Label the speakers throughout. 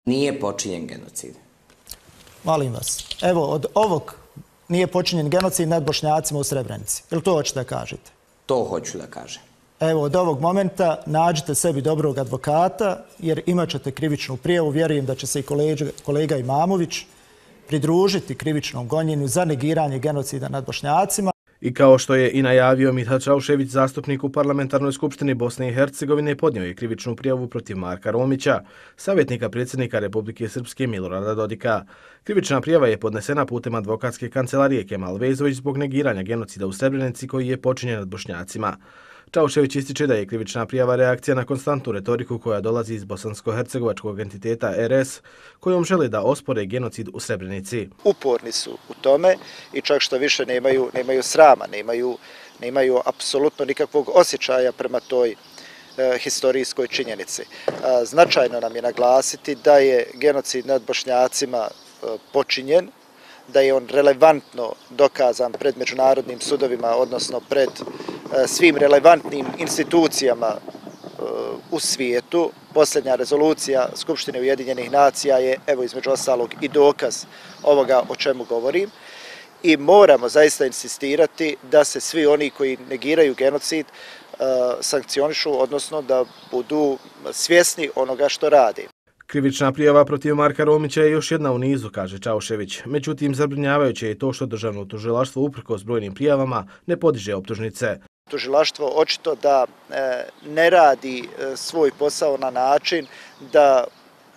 Speaker 1: Nije počinjen genocid.
Speaker 2: Molim vas, evo od ovog nije počinjen genocid nad Bošnjacima u Srebrenici. Jel to hoćete da kažete?
Speaker 1: To hoću da kažem.
Speaker 2: Evo od ovog momenta nađite sebi dobrog advokata jer imat ćete krivičnu prijavu. Vjerujem da će se i kolega Imamović pridružiti krivičnom gonjenju za negiranje genocida nad Bošnjacima.
Speaker 3: I kao što je i najavio Mithat Čaušević, zastupnik u Parlamentarnoj skupštini Bosne i Hercegovine, podnio je krivičnu prijavu protiv Marka Romića, savjetnika predsjednika Republike Srpske Milorada Dodika. Krivična prijava je podnesena putem advokatske kancelarije Kemal Vezović zbog negiranja genocida u Srebrenici koji je počinjen nad Bošnjacima. Čaušević ističe da je krivična prijava reakcija na konstantnu retoriku koja dolazi iz bosansko-hercegovačkog entiteta RS, kojom žele da ospore genocid u Srebrenici.
Speaker 4: Uporni su u tome i čak što više nemaju srama, nemaju apsolutno nikakvog osjećaja prema toj historijskoj činjenici. Značajno nam je naglasiti da je genocid nad Bošnjacima počinjen, da je on relevantno dokazan pred međunarodnim sudovima, odnosno pred svim relevantnim institucijama u svijetu. Posljednja rezolucija Skupštine Ujedinjenih nacija je, evo između ostalog, i dokaz ovoga o čemu govorim. I moramo zaista insistirati da se svi oni koji negiraju genocid sankcionišu, odnosno da budu svjesni onoga što radi.
Speaker 3: Krivična prijava protiv Marka Romića je još jedna u nizu, kaže Čaušević. Međutim, zabrinjavajuće je to što državno tužilaštvo uprkos brojnim prijavama ne podiže optužnice.
Speaker 4: Tužilaštvo očito da ne radi svoj posao na način da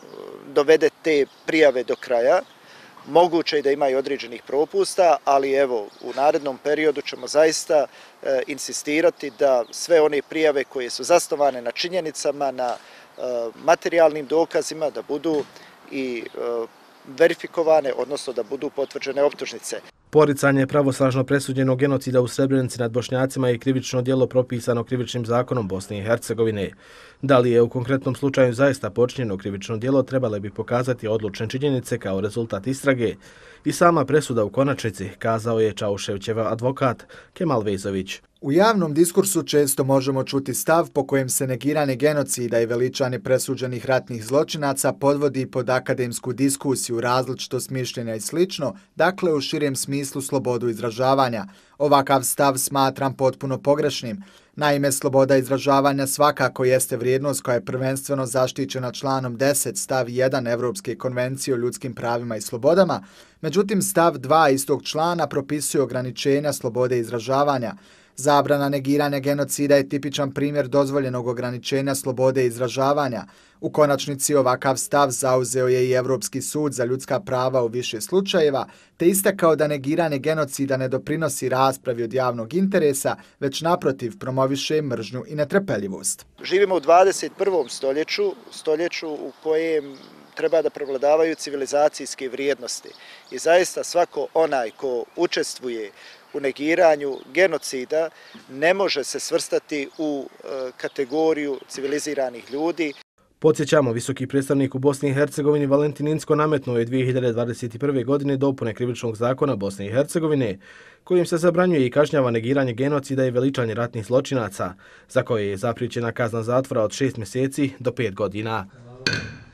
Speaker 4: dovede te prijave do kraja. Moguće je da ima i određenih propusta, ali evo u narednom periodu ćemo zaista insistirati da sve one prijave koje su zasnovane na činjenicama, na materijalnim dokazima, da budu i verifikovane, odnosno da budu potvrđene optužnice.
Speaker 3: Poricanje pravosnažno presuđenog genocida u Srebrenici nad Bošnjacima je krivično djelo propisano krivičnim zakonom Bosne i Hercegovine. Da li je u konkretnom slučaju zaista počinjeno krivično djelo, trebale bi pokazati odlučne činjenice kao rezultat istrage. I sama presuda u konačnici, kazao je Čauševićev advokat Kemal Vezović.
Speaker 5: U javnom diskursu često možemo čuti stav po kojem se negiranje genocida i veličanje presuđenih ratnih zločinaca podvodi pod akademsku diskusiju, različitost mišljenja i sl., dakle u širem smislu slobodu izražavanja. Ovakav stav smatram potpuno pogrešnim. Naime, sloboda izražavanja svakako jeste vrijednost koja je prvenstveno zaštićena članom 10 stav 1 Evropske konvencije o ljudskim pravima i slobodama, međutim stav 2 istog člana propisuje ograničenja slobode izražavanja. Zabrana negiranja genocida je tipičan primjer dozvoljenog ograničenja slobode izražavanja. U konačnici ovakav stav zauzeo je i Evropski sud za ljudska prava u više slučajeva, te istakao da negiranje genocida ne doprinosi raspravi od javnog interesa, već naprotiv promoviše mržnju i netrpeljivost.
Speaker 4: Živimo u 21. stoljeću u kojem treba da prevladavaju civilizacijske vrijednosti. I zaista svako onaj ko učestvuje u negiranju genocida ne može se svrstati u kategoriju civiliziranih ljudi.
Speaker 3: Podsjećamo, visoki predstavnik u Bosni i Hercegovini Valentin Incko nametnuo je 2021. godine dopune krivičnog zakona Bosne i Hercegovine, kojim se zabranjuje i kažnjava negiranje genocida i veličanje ratnih zločinaca, za koje je zapriječena kazna zatvora od 6 mjeseci do 5 godina.